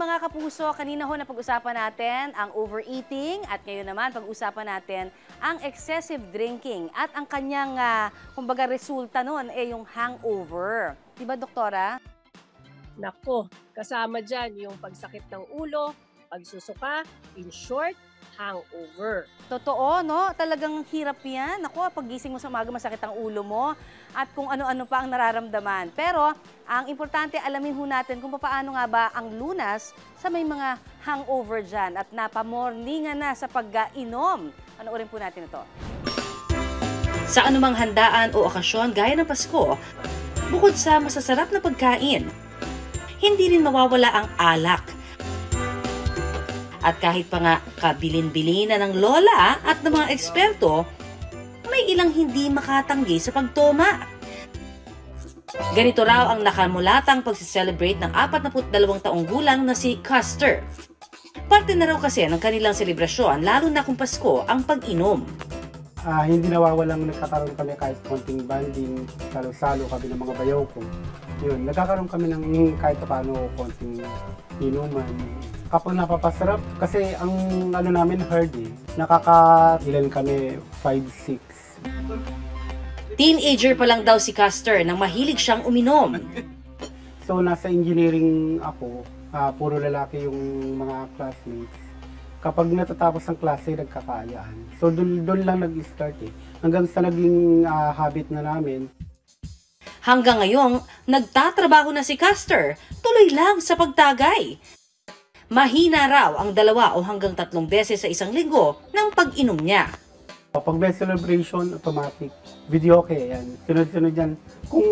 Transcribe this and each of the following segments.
mga kapuso, kanina ho na pag-usapan natin ang overeating at ngayon naman pag-usapan natin ang excessive drinking at ang kanyang, kumbaga, resulta nun yung hangover. Diba, doktora? Nako, kasama dyan yung pagsakit ng ulo, pagsusuka, in short, hangover. Totoo, no? Talagang hirap yan. Naku, paggising mo sa umaga, masakit ang ulo mo at kung ano-ano pa ang nararamdaman. Pero, ang importante, alamin ho natin kung paano nga ba ang lunas sa may mga hangover dyan at napamorningan na sa pag-inom. Panoorin po natin ito. Sa anumang handaan o okasyon gaya ng Pasko, bukod sa masasarap na pagkain, hindi rin mawawala ang alak. At kahit pa nga kabilin-bilina ng lola at ng mga eksperto, may ilang hindi makatanggi sa pagtoma. Ganito raw ang nakamulatang pagsiselebrate ng 42 taong gulang na si Custer. Parte na raw kasi ng kanilang selebrasyon, lalo na kung Pasko, ang pag-inom. Hindi nawawalang nagkakaroon kami kahit konting banding, salo-salo kami ng mga bayaw ko. Yun, nagkakaroon kami ng kahit paano konting inuman. Kapag napapasarap, kasi ang ano namin hard nakakailan kami 5-6. Teenager pa lang daw si Custer nang mahilig siyang uminom. So nasa engineering ako, puro lalaki yung mga classmates. Kapag natatapos ang klase, nagkakaayaan. So doon lang nag-start hanggang sa naging habit na namin. Hanggang ngayong nagtatrabaho na si Custer, tuloy lang sa pagtagay. Mahina raw ang 2 o hanggang 3 beses sa isang linggo ng pag-inom niya. Pag may celebration, automatic. Video yan. Sunod-sunod yan. Kung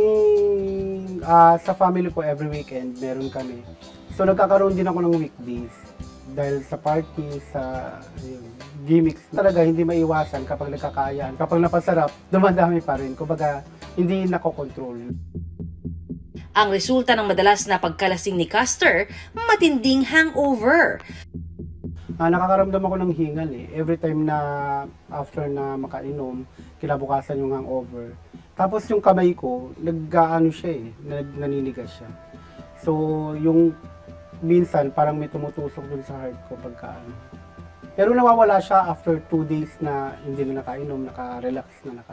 sa family ko, every weekend, meron kami. So nagkakaroon din ako ng weekdays. Dahil sa party, sa gimmicks, talaga hindi maiwasan kapag nagkakaayaan. Kapag napasarap, dumadami pa rin. Kumbaga, hindi nakokontrol. Ang resulta ng madalas na pagkalasing ni Custer, matinding hangover. Nakakaramdam ako ng hingal every time na after na makainom, kinabukasan yung hangover. Tapos yung kamay ko, naninigas siya. So yung minsan parang may tumutusok dun sa heart ko pagkaano. Pero nawawala siya after 2 days na hindi na nakainom, naka-relax na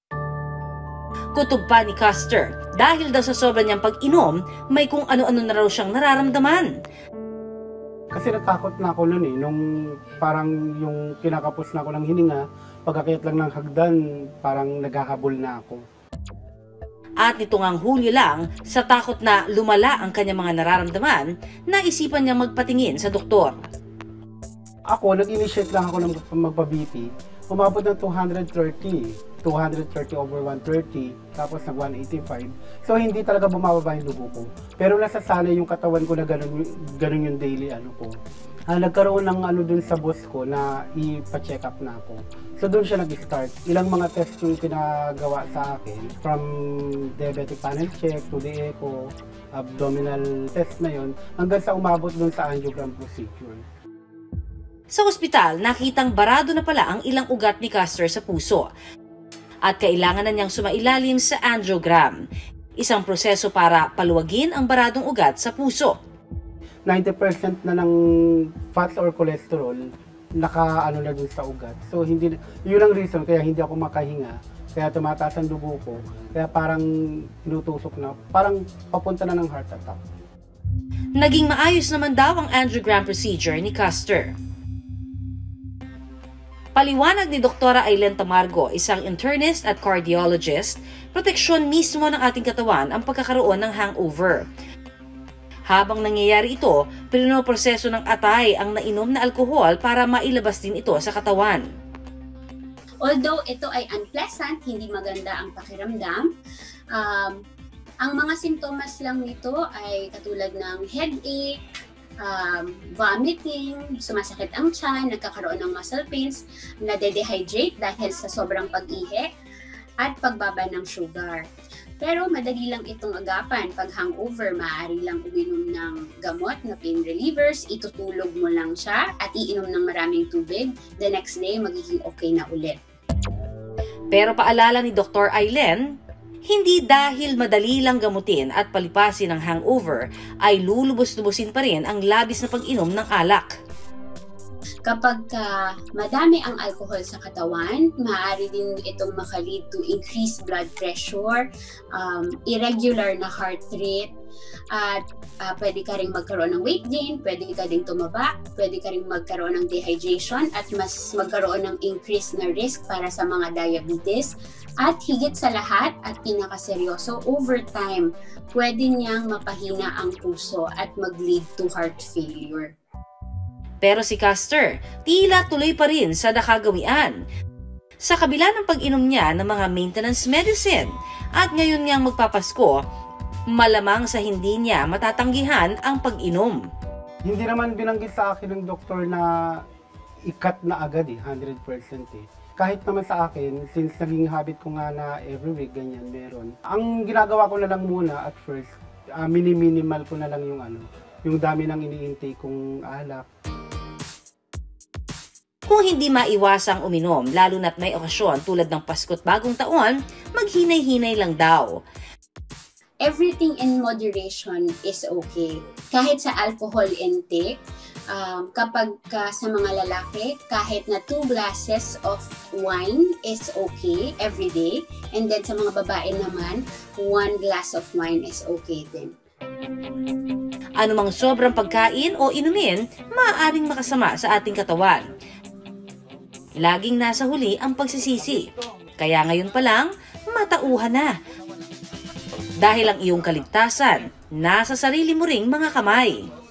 Kutob pa ni Custer, dahil daw sa sobra niyang pag-inom, may kung ano-ano na raw siyang nararamdaman. Kasi natakot na ako noon nung parang yung kinakapos na ako ng hininga, pagkakit lang ng hagdan, parang naghahabol na ako. At nito ngang Hulyo lang, sa takot na lumala ang kanyang mga nararamdaman, naisipan niyang magpatingin sa doktor. Ako, nag-initiate lang ako ng magpa-BP. Umabot ng 230 over 130, tapos nag 185. So hindi talaga bumababa yung dugo ko. Pero nasasanay yung katawan ko na ganun yung daily ko. Nagkaroon ng dun sa boss ko na ipa-check up na ako. So doon siya nag-start. Ilang mga test yung pinagawa sa akin. From diabetic panel check to the echo, abdominal test na yon, hanggang sa umabot doon sa angiogram procedure. Sa ospital, nakitang barado na pala ang ilang ugat ni Custer sa puso. At kailangan na niyang sumailalim sa angiogram, isang proseso para paluwagin ang baradong ugat sa puso. 90% na ng fat or cholesterol naka-ano na dun sa ugat. So hindi, yun ang reason kaya hindi ako makahinga, kaya tumataas ang dugo ko, kaya parang tinutusok na, parang papunta na ng heart attack. Naging maayos naman daw ang angiogram procedure ni Custer. Paliwanag ni Dr. Aileen Tamargo, isang internist at cardiologist, proteksyon mismo ng ating katawan ang pagkakaroon ng hangover. Habang nangyayari ito, pinoproseso ng atay ang nainom na alkohol para mailabas din ito sa katawan. Although ito ay unpleasant, hindi maganda ang pakiramdam, ang mga simptomas lang nito ay katulad ng headache, vomiting, sumasakit ang tiyan, nagkakaroon ng muscle pains, nade-dehydrate dahil sa sobrang pag-ihi, at pagbaba ng sugar. Pero madali lang itong agapan. Pag hangover, maaari lang uminom ng gamot na pain relievers, itutulog mo lang siya at iinom ng maraming tubig. The next day, magiging okay na ulit. Pero paalala ni Dr. Aileen, Hindi dahil madali lang gamutin at palipasin ang hangover ay lulubos-lubusin pa rin ang labis na pag-inom ng alak. Kapag madami ang alcohol sa katawan, maaari din itong makalid to increased blood pressure, irregular na heart rate, at pwede ka rin magkaroon ng weight gain, pwede ka rin tumaba, pwede ka rin magkaroon ng dehydration, at mas magkaroon ng increased na risk para sa mga diabetes. At higit sa lahat at pinakaseryoso, over time, pwede niyang mapahina ang puso at mag-lead to heart failure. Pero si Custer, tila tuloy pa rin sa nakagawian. Sa kabila ng pag-inom niya ng mga maintenance medicine at ngayon niyang magpapasko, malamang sa hindi niya matatanggihan ang pag-inom. Hindi naman binanggit sa akin ng doktor na i-cut na agad 100% eh. Kahit naman sa akin, since naging habit ko nga na every week ganyan meron. Ang ginagawa ko na lang muna at first, minimal ko na lang yung dami ng ini-intake kong alak. Kung hindi maiwasang uminom, lalo na't may okasyon tulad ng Pasko't Bagong Taon, maghinay-hinay lang daw. Everything in moderation is okay. Kahit sa alcohol intake, kapag sa mga lalaki, kahit na 2 glasses of wine is okay every day. And then sa mga babae naman, 1 glass of wine is okay din. Anumang sobrang pagkain o inumin, maaaring makasama sa ating katawan. Laging nasa huli ang pagsisisi. Kaya ngayon pa lang, matauhan na. Dahil ang iyong kaligtasan, nasa sarili mo ring mga kamay.